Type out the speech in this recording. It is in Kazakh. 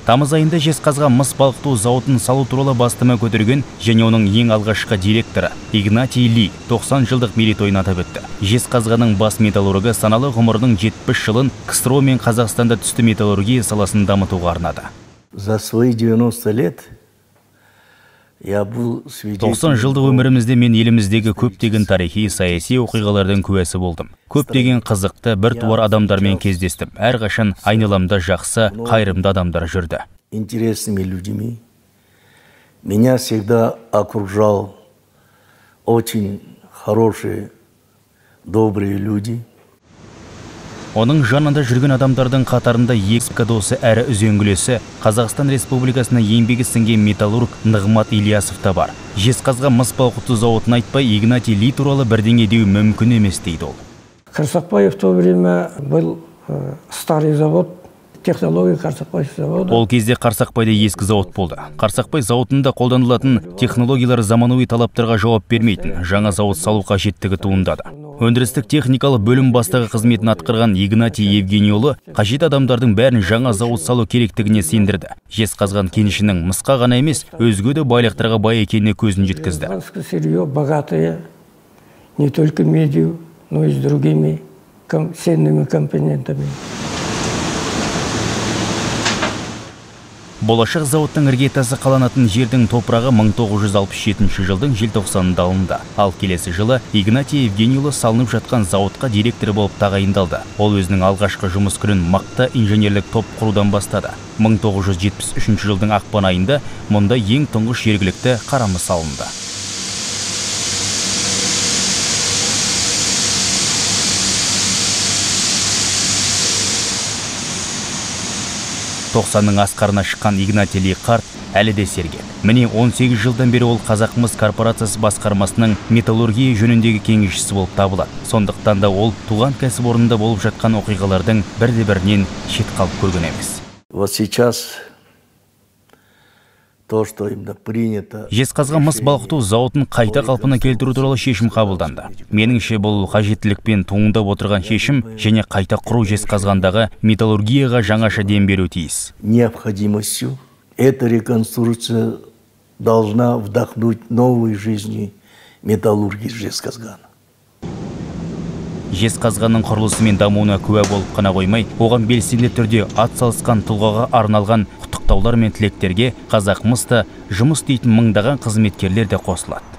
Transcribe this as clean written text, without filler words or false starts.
Тамыз айында Жезқазған мыс балқыту зауытын салу туралы бастама көтерген және оның ең алғашқы директоры Игнатий Ли 90 жылдық мерейтойын атап өтті. Жезқазғанның бас металлургы саналы ғұмырының 70 жылын КСРО мен Қазақстанда түсті металлургия саласын дамытуға арнады. За свои 90 лет 90 жылдық өмірімізде мен еліміздегі көптеген тарихи, саяси оқиғалардың куәсі болдым. Көптеген қызықты, біртуар адамдармен кездестім. Әрқашан айналамда жақсы, қайырымды адамдар жүрді. Интересными людьми. Меня всегда окружал очень хорошие, добрые люди. Оның жанында жүрген адамдардың қатарында ескі досы әрі үзеңгілесі Қазақстан Республикасына еңбегі сіңген металлург Нығмат Ильясов та бар. Жезқазған мыс балқыту зауытын айтпай Игнатий Ли туралы бірдеңе деу мүмкін емес дейді ол. Карсакбай в то время был старый завод, технология Карсакбай завода. Ол кезде Қарсақбайда ескі зауыт болды. Қарсақбай зауытында қолданылатын технологиялар заманауи талаптарға жауап бермейтін. Жаңа зауыт салу қажеттігі туындады. Өндірістік техникалы бөлім бастығы қызметін атқарған Игнатий Евгенийұлы қажет адамдардың бәрін жаңа зауыт салу керектігіне сендірді. Жезқазған кенішінің мысқа ғана емес, өзге де байлықтарға бай екеніне көзін жеткізді. Сырье богатое, не только медью, но и с другими ценными компонентами. Болашақ зауыттың іргетасы қаланатын жердің топырағы 1967 жылдың желтоқсанында алынды. Ал келесі жылы Игнатий Евгенийұлы салынып жатқан зауытқа директор болып тағайындалды. Ол өзінің алғашқы жұмыс күнін мықты инженерлік топ құрудан бастады. 1973 жылдың ақпан айында мұнда ең тұңғыш жергілікті қарамыс салынды. Тоқсанның асқарына шыққан Игнатий Ли қарт әлі де сергек. Міне 18 жылдан бері ол Қазақмыс корпорациясы басқармасының металлургия жөніндегі кеңесшісі болып табылады. Сондықтан да ол туған кәсіпорында болып жатқан оқиғалардың бірінен шет қалып көрген емес. Вот сейчас то, что именно принято. Жезқазған мыс балқыту зауытын қайта қалпына келтіру туралы шешім қабылданды. Меніңше бұл қажеттілікпен туындап отырған шешім және қайта құру Жезқазғандағы металлургияға жаңаша дем беру тиіс. Необходимостью эта реконструкция должна вдохнуть новой жизни металлургии Жезқазгана. Жезқазғанның құрылысы мен дамуына куә болып қана қоймай, оған белсенді түрде атсалысқан тұлғаға арналған құттықтаулар мен тілектерге Қазақмыста жұмыс істейтін мыңдаған қызметкерлер де қосылады.